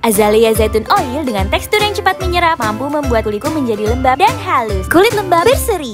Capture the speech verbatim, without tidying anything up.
Azalea Zaitun Oil dengan tekstur yang cepat menyerap mampu membuat kulitku menjadi lembab dan halus. Kulit lembab berseri.